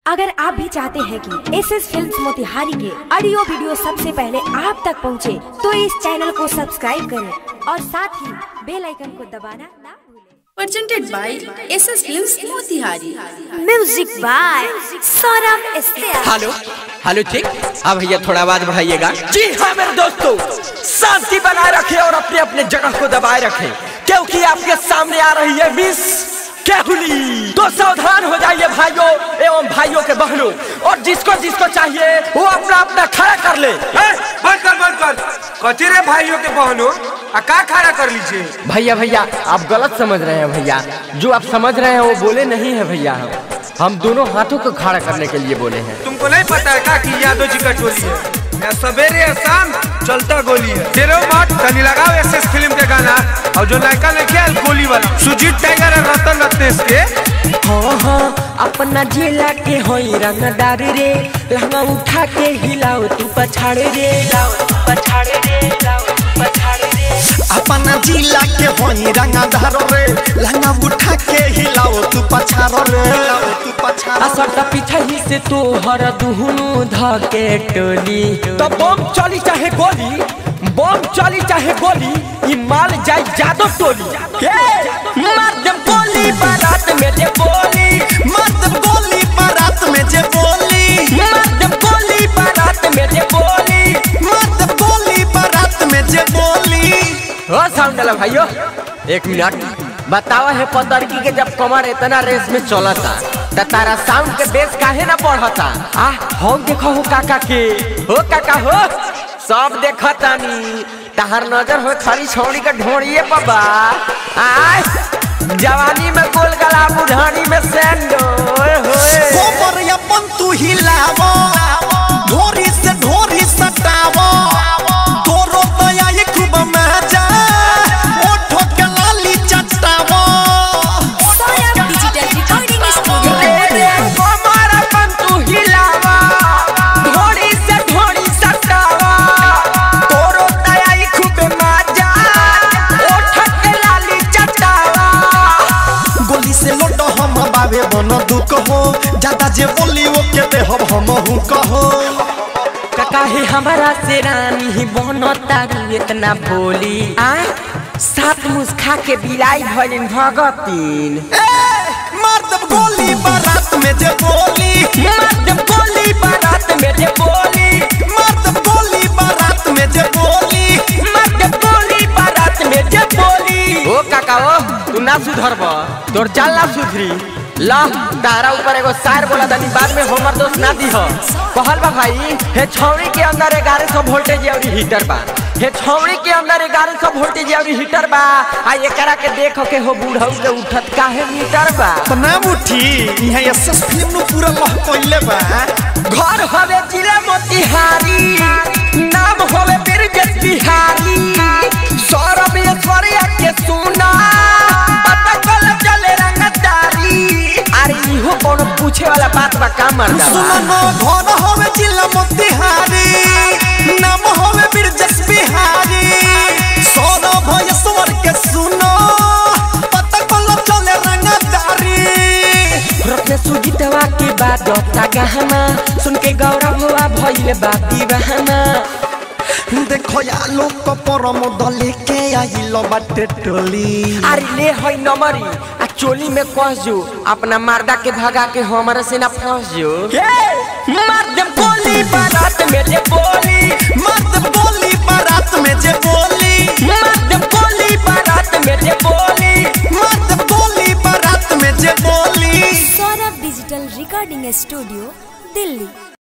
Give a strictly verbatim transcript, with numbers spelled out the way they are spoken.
अगर आप भी चाहते हैं कि एस एस फिल्म्स मोतिहारी के ऑडियो वीडियो सबसे पहले आप तक पहुंचे, तो इस चैनल को सब्सक्राइब करें और साथ ही बेल आइकन को दबाना ना भूलें। Presented by S S Films Motihari. Music by Saurabh Ester. Hello hello ठीक। अब भैया थोड़ा आवाज बढ़ाइएगा। जी हाँ मेरे दोस्तों, शांति बनाए रखें और अपने अपने जगह को दबाए रखें, क्योंकि आपके सामने आ रही है मिस केहुली। तो सावधान हो जाइए भाइयों एवं भाइयों के बहनों, और जिसको जिसको चाहिए वो अपना अपना खड़ा कर ले। बंद कर बंद कर कची रे भाइयों के बहनों, का खड़ा कर लीजिए। भैया भैया आप गलत समझ रहे हैं भैया, जो आप समझ रहे हैं वो बोले नहीं है भैया, हम हम दोनों हाथों को खड़ा करने के लिए बोले हैं। तुमको नहीं पता है का कि यादव जी का टोली है, या सवेरे या शाम चलता गोली है। तेरे मत कनी लगाओ एस एस फिल्म के गाना, और जो लड़का लेके आयल गोली वाला सुजीत टाइगर है रतन रत्नेश के। हाँ हाँ अपना जिला के होई रंगदार रे, लहंगा उठा के हिलाओ तू पछाड़े रे, लाओ तू पछाड़े रे, लाओ तू पछाड़े रे। अपना जिला के होई रंगदार रे, लहंगा उठा के हिलाओ तू पछाड़ो रे, लाओ तू पछाड़ो। असर पीछे ही से तू हर दुहनु धके टोली, तो बम चली चाहे गोली, बम चली चाहे गोली, ये माल जाए जादव टोली। मार दम गोली बारात में जे बोली, मार दम गोली बारात में जे बोली, मार दम गोली बारात में जे बोली, मार दम गोली बारात में जे बोली। हो साउंड वाला भाइयों एक मिनट बतावा है, पतरकी के जब कमर इतना रेस में चलता त तारा साउंड के बेस काहे ना बढ़ता? आ हम देखो हो काका के, हो काका हो सब देखतानी, तहर नजर हो खाली छौड़ी का ढोड़िए बाबा। आय जवानी में गोल गला, बुढ़ानी में सैंडो होए कोमर अपन तू हिलावो, ढोरी से ढोरी सटावो, तोरो दया ये खूब मजा, ओठो के लाली चटावो। Saurabh digital recording studio. कोमर अपन तू हिलावा, ढोरी से ढोरी सटावा, तोरो दया ये खूब मजा, ओठो के लाली चटावा। गोली से लोटो हम बाबे बन दुख हो, ज्यादा जे बोली वो के दे हम हम हूँ कहो। काहे हमारा से रानी ही बनता इतना बोली, आ सात मुस्खा के बिलाई भइल भगतीन। मार दम गोली बारात में जे बोली, मार दम गोली बारात में जे बोली, मार दम गोली बारात में जे बोली, मार दम गोली बारात में जे बोली। ओ काका ओ तू ना सुधरब, तोर चाल ना सुधरी। ला तारा ऊपर एगो शायर बोला तनी, बाद में हमर दोस्त ना दी हो। कहल बा भाई हे छौड़ी के अंदर ग्यारह सौ वोल्टेज और हीटर बा, हे छौड़ी के अंदर ग्यारह सौ वोल्टेज और हीटर बा, आ एकरा के देखो के हो बूढ़ऊ के उठत काहे मीटर बा। तो ना उठी यहाँ एस एस फिल्म नु पूरा लह कोइले बा। घर होवे जिला मोतिहारी, नाम होवे बिरजस बिहारी, सौरभ ऐश्वर्या के सुना पता कल चले रंगदारी। अरे इहो कोनो पूछे वाला बात बा का मर्दा? सुनो नो घर होवे जिला मोतिहारी, नाम होवे बिरजस बिहारी, सौरभ ऐश्वर्या के सुनो पता कल चले रंगदारी। रत्ने सुगीतवा के बाद दत्ता गहना, सुन के गौरव हुआ भइल बाती बहाना। देखो या लोग को परम दले के आइलो बाटे टोली। अरे ले होई नमरी आ चोली में कस जो, अपना मर्दा के भगा के हमारे से ना फंस जो। मार दम गोली बारात में जे बोली, मार दम गोली बारात में जे बोली, मार दम गोली बारात में जे बोली, मार दम गोली बारात में जे बोली। Saurabh digital recording studio Delhi.